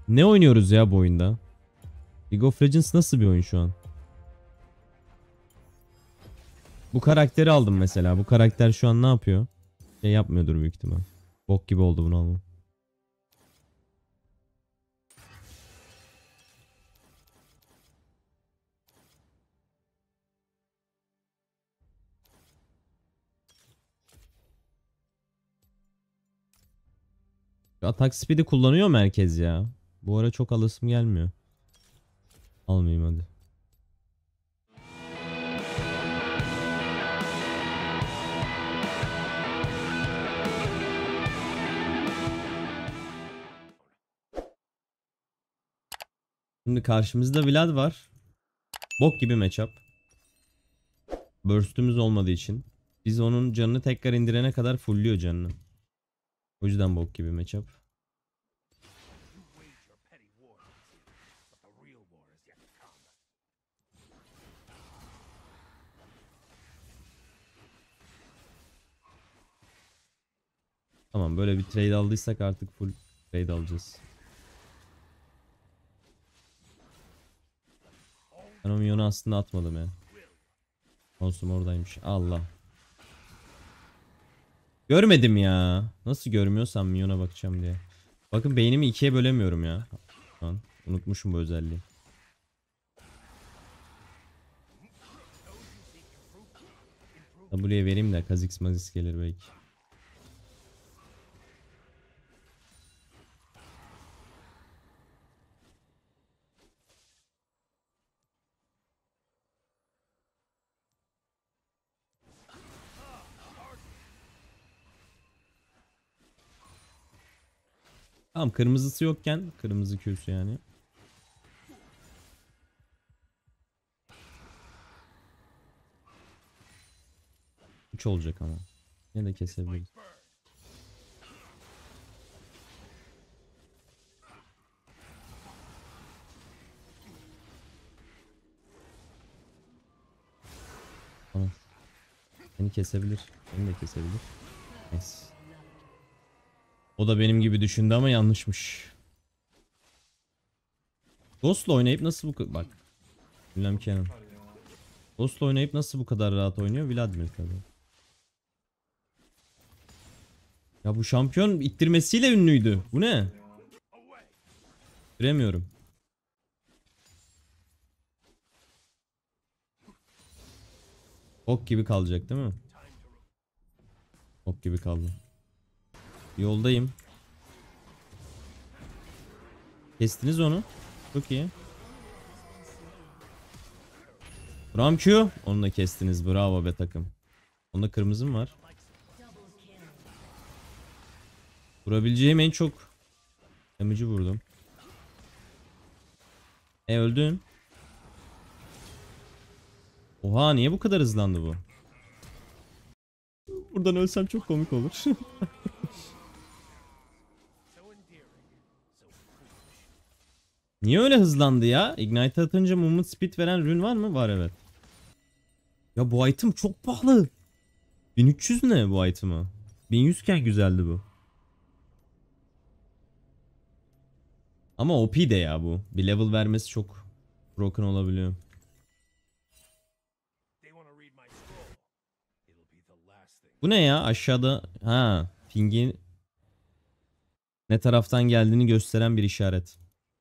Ne oynuyoruz ya bu oyunda? League of Legends nasıl bir oyun şu an? Bu karakteri aldım mesela. Bu karakter şu an ne yapıyor? Şey yapmıyordur büyük ihtimal. Bok gibi oldu bunu almam. Atak speed'i kullanıyor merkez ya. Bu ara çok alısım gelmiyor. Almayayım hadi. Şimdi karşımızda Vlad var. Bok gibi matchup. Burst'ümüz olmadığı için. Biz onun canını tekrar indirene kadar fullüyor canını. O yüzden bok gibi matchup. Tamam, böyle bir trade aldıysak artık full trade alacağız. Ben o minyonu aslında atmadım ya. Konsum oradaymış. Allah. Görmedim ya. Nasıl görmüyorsam minyona bakacağım diye. Bakın beynimi ikiye bölemiyorum ya. Lan, unutmuşum bu özelliği. W'ye vereyim de Kha'Zix Mazix gelir belki. Tamam, kırmızısı yokken kırmızı Q'su yani. 3 olacak ama. Yine de kesebiliriz. Tamam. Beni kesebilir. Beni de kesebilir. Neyse. O da benim gibi düşündü ama yanlışmış. Ghost'la oynayıp nasıl bak. William Cannon. Ghost'la oynayıp nasıl bu kadar rahat oynuyor? Vladimir tabii. Ya bu şampiyon ittirmesiyle ünlüydü. Bu ne? Göremiyorum. Ok gibi kalacak değil mi? Ok gibi kaldı. Yoldayım. Kestiniz onu. Çok iyi. Ram Q. Onu da kestiniz. Bravo be takım. Onda kırmızım var. Vurabileceğim en çok damage'ı vurdum. Öldün. Oha, niye bu kadar hızlandı bu? Buradan ölsem çok komik olur. Niye öyle hızlandı ya? Ignite atınca movement speed veren rune var mı? Var, evet. Ya bu item çok pahalı. 1300 ne bu item'a? 1100 iken güzeldi bu. Ama OP de ya bu. Bir level vermesi çok broken olabiliyor. Bu ne ya? Aşağıda ha, pingin ne taraftan geldiğini gösteren bir işaret.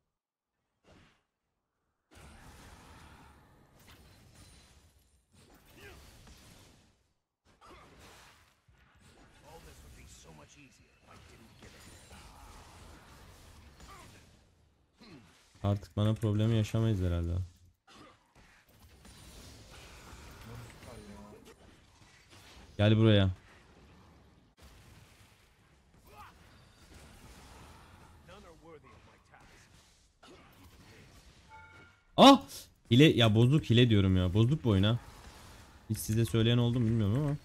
Artık bana problemi yaşamayız herhalde. Gel buraya. Ah! Hile ya, bozuk hile diyorum ya. Bozuk bu oyuna. Hiç size söyleyen oldu mu bilmiyorum ama.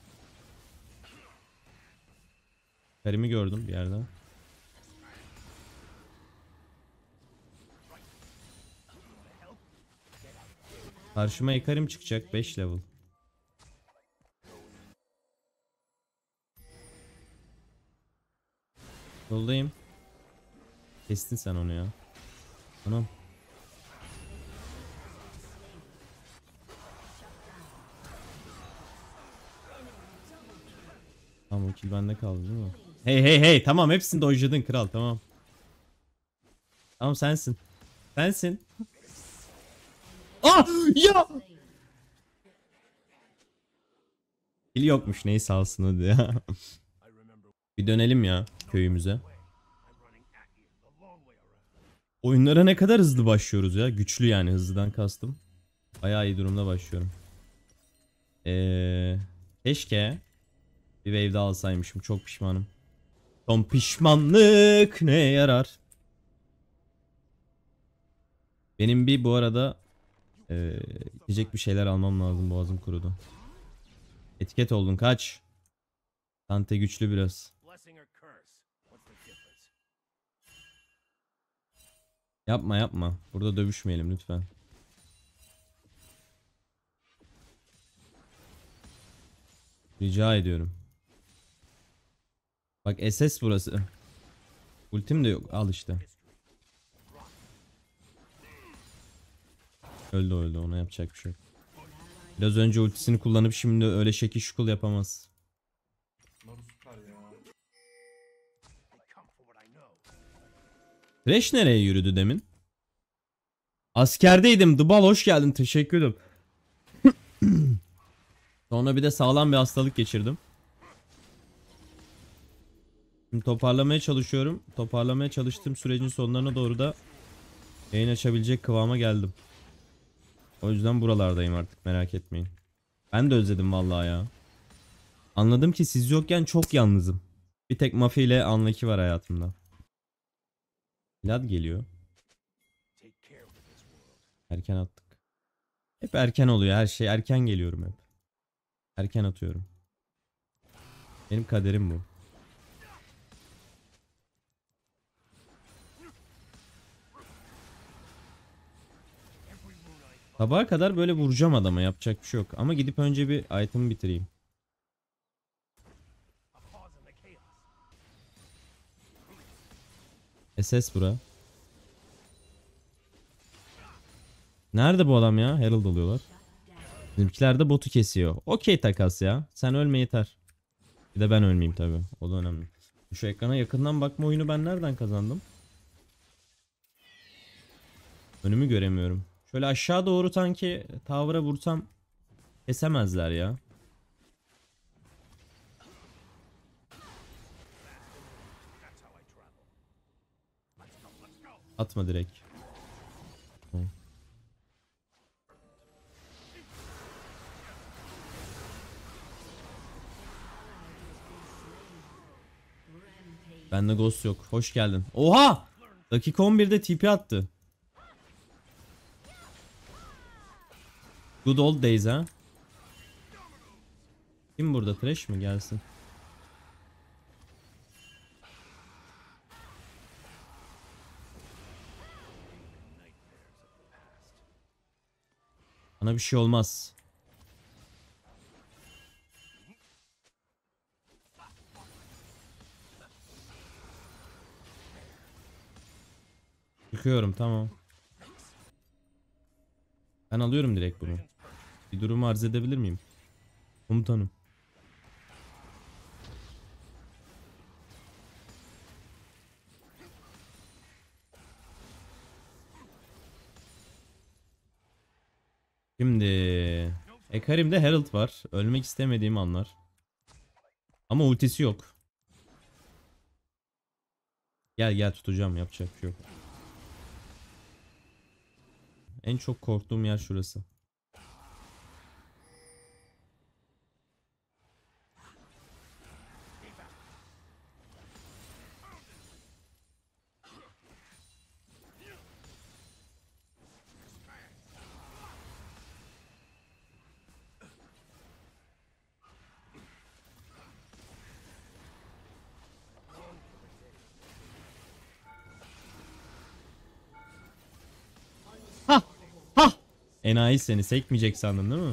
Karim'i gördüm bir yerden. Karşıma Ekarim çıkacak 5 level. Yoldayım. Kestin sen onu ya. Anam. Tamam, o kill bende kaldı değil mi? Hey hey hey, tamam, hepsini dojladın kral, tamam. Tamam, sensin. Sensin. Ah ya. Kill yokmuş, neyse alsın hadi ya. Bir dönelim ya köyümüze. Oyunlara ne kadar hızlı başlıyoruz ya. Güçlü yani, hızlıdan kastım. Bayağı iyi durumda başlıyorum. Keşke bir wave daha alsaymışım. Çok pişmanım. Son pişmanlık ne yarar? Benim bir bu arada içecek bir şeyler almam lazım. Boğazım kurudu. Etiket oldun, kaç. Dante güçlü biraz. Yapma yapma. Burada dövüşmeyelim lütfen. Rica ediyorum. Bak SS burası. Ultim de yok. Al işte. Öldü öldü. Ona yapacak bir şey yok. Biraz önce ultisini kullanıp şimdi öyle şekil şukul yapamaz. Thresh nereye yürüdü demin? Askerdeydim. Dubal hoş geldin. Teşekkür ederim. Sonra bir de sağlam bir hastalık geçirdim. Şimdi toparlamaya çalışıyorum. Toparlamaya çalıştığım sürecin sonlarına doğru da yayın açabilecek kıvama geldim. O yüzden buralardayım artık, merak etmeyin. Ben de özledim vallahi ya. Anladım ki siz yokken çok yalnızım. Bir tek Mafia ile Unlucky var hayatımda. Vlad geliyor. Erken attık. Hep erken oluyor her şey. Erken geliyorum hep. Erken atıyorum. Benim kaderim bu. Sabaha kadar böyle vuracağım adama, yapacak bir şey yok. Ama gidip önce bir item bitireyim. SS bura. Nerede bu adam ya? Herald alıyorlar. Bizimkiler de botu kesiyor. Okey takas ya. Sen ölme yeter. Bir de ben ölmeyeyim tabi. O da önemli. Şu ekrana yakından bakma oyunu ben nereden kazandım? Önümü göremiyorum. Şöyle aşağı doğru sanki tower'a vursam kesemezler ya. Atma direkt. Bende ghost yok. Hoş geldin. Oha! Dakika 11'de TP attı. Good old days ha. Kim burada? Thresh mi? Gelsin. Bana bir şey olmaz. Çıkıyorum, tamam. Ben alıyorum direkt bunu. Bir durumu arz edebilir miyim? Komutanım. Şimdi Ekarim'de Herald var. Ölmek istemediğim anlar. Ama ultisi yok. Gel gel, tutacağım, yapacak bir şey yok. En çok korktuğum yer şurası. Ha! Ha! Enayi seni sekmeyecek sandın değil mi?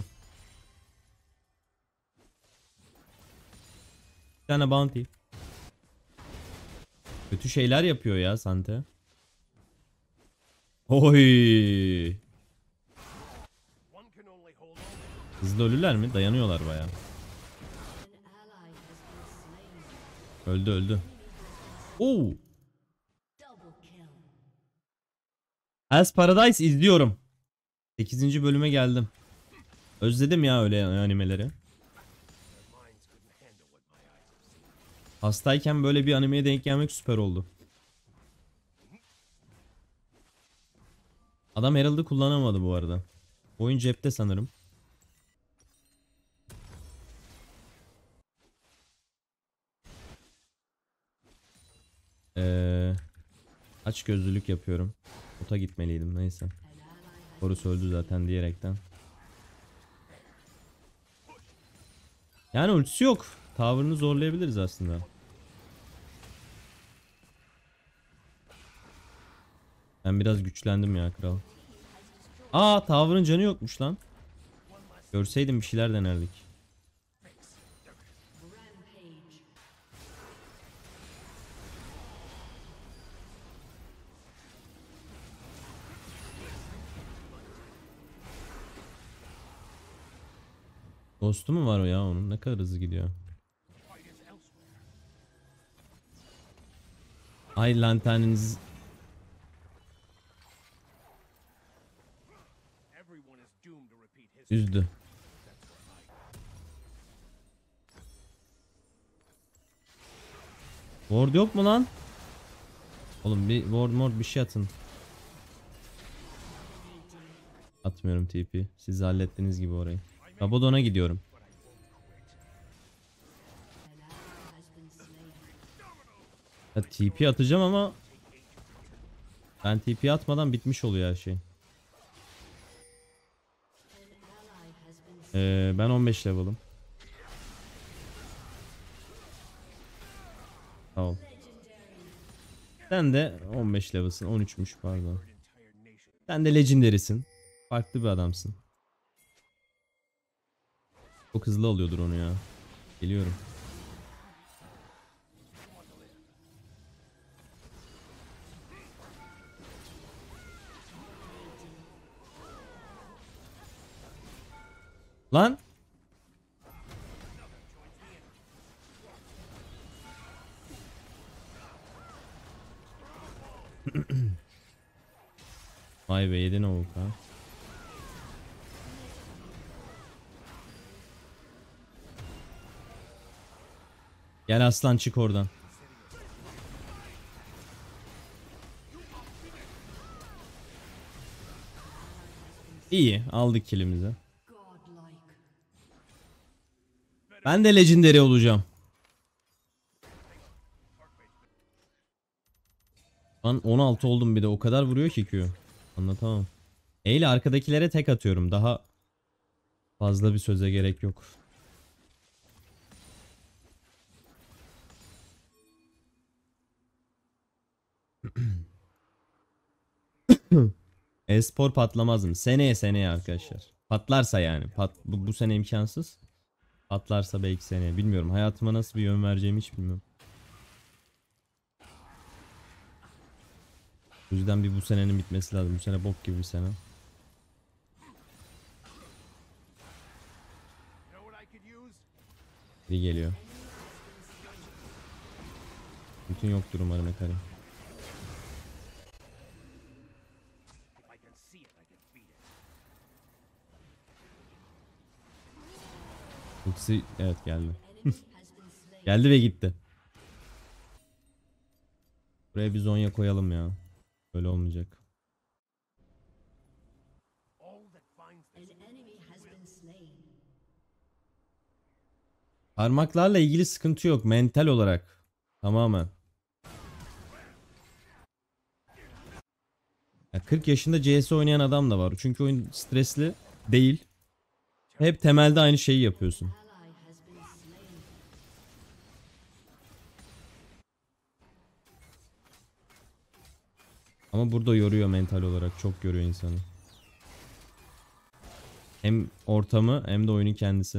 Bir tane bounty. Kötü şeyler yapıyor ya Sante. Oy. Hızlı ölüler mi? Dayanıyorlar baya. Öldü öldü. Oo. Hell's Paradise izliyorum. 8. bölüme geldim. Özledim ya öyle animeleri. Hastayken böyle bir animeye denk gelmek süper oldu. Adam Herald'ı kullanamadı bu arada. Oyun cepte sanırım. Aç gözlülük yapıyorum. Ota gitmeliydim neyse. Horus öldü zaten diyerekten. Yani ultisi yok. Tower'ını zorlayabiliriz aslında. Ben biraz güçlendim ya kral. Aa, Tower'ın canı yokmuş lan. Görseydim bir şeyler denerdik. Dostu mu var o ya onun? Ne kadar hızlı gidiyor. Ay lanterniniz üzdü. Ward yok mu lan? Oğlum bir ward bir şey atın. Atmıyorum TP. Siz hallettiğiniz gibi orayı. Rabadon'a gidiyorum. Ya, TP atacağım ama ben TP atmadan bitmiş oluyor her şey. Ben 15 level'ım. Tamam. Sen de 15 level'sın. 13'müş pardon. Sen de legendary'sin. Farklı bir adamsın. Çok hızlı alıyordur onu ya. Geliyorum. Lan. Vay be, yedin o ha. Gel aslan, çık oradan. İyi, aldık killimizi. Ben de legendary olacağım. Lan 16 oldum bir de, o kadar vuruyor ki Q. Anlatamam. E ile arkadakilere tek atıyorum. Daha fazla bir söze gerek yok. E-spor patlamaz mı? Seneye arkadaşlar. Patlarsa yani. Bu sene imkansız. Patlarsa belki seneye. Bilmiyorum. Hayatıma nasıl bir yön vereceğimi hiç bilmiyorum. O yüzden bir bu senenin bitmesi lazım. Bu sene bok gibi bir sene. Biri geliyor. Bütün yoktur umarım Ekari. Ultisi evet geldi. Geldi ve gitti. Buraya bir Zonya koyalım ya. Böyle olmayacak. Parmaklarla ilgili sıkıntı yok. Mental olarak. Tamamen. Ya 40 yaşında CS oynayan adam da var. Çünkü oyun stresli değil. Hep temelde aynı şeyi yapıyorsun. Ama burada yoruyor mental olarak. Çok yoruyor insanı. Hem ortamı hem de oyunun kendisi.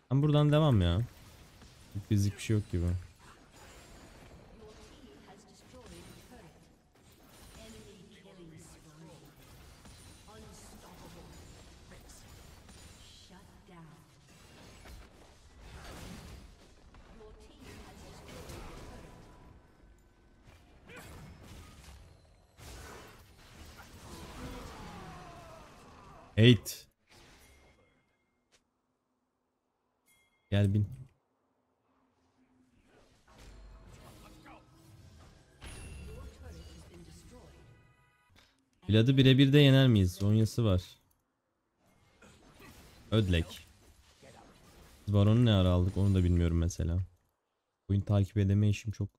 Ben buradan devam ya. Bizlik bir şey yok gibi. Eight. Gel bin. Vlad'ı birebir de yener miyiz? Zonya'sı var. Ödlek. Biz Baron'u ne ara aldık onu da bilmiyorum mesela. Oyun takip edeme işim çok.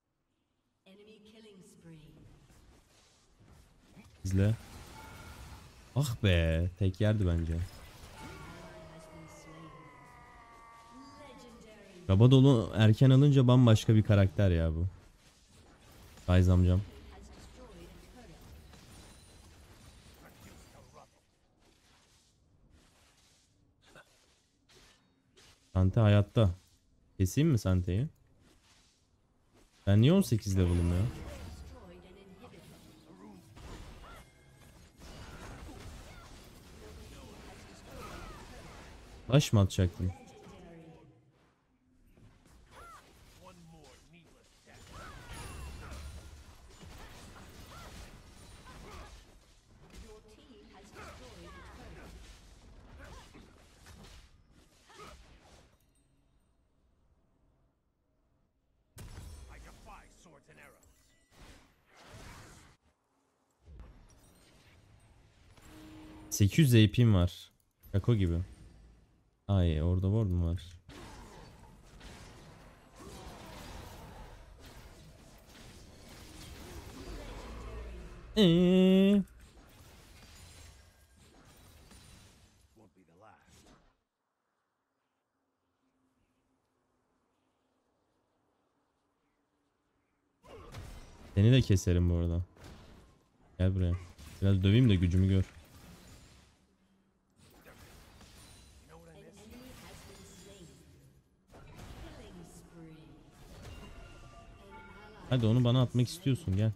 İzle. Ah be, tek yerdi bence. Rabadol'u erken alınca bambaşka bir karakter ya bu. Ryze amcam. Sante hayatta. Keseyim mi Sante'yi? Ben niye 18 level'ım ya? Baş mı atacaktım? ...800 AP'm var. Kako gibi. Ay orada ward mu var? Seni de keserim bu arada. Gel buraya. Biraz döveyim de gücümü gör. Hadi onu bana atmak istiyorsun, gel.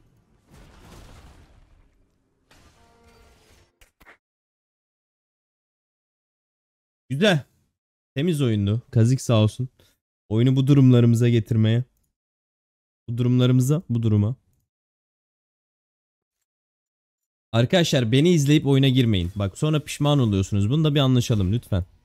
Güzel. Temiz oyundu. Kazik sağ olsun. Oyunu bu durumlarımıza getirmeye. Bu duruma. Arkadaşlar beni izleyip oyuna girmeyin. Bak sonra pişman oluyorsunuz. Bunu da bir anlaşalım lütfen.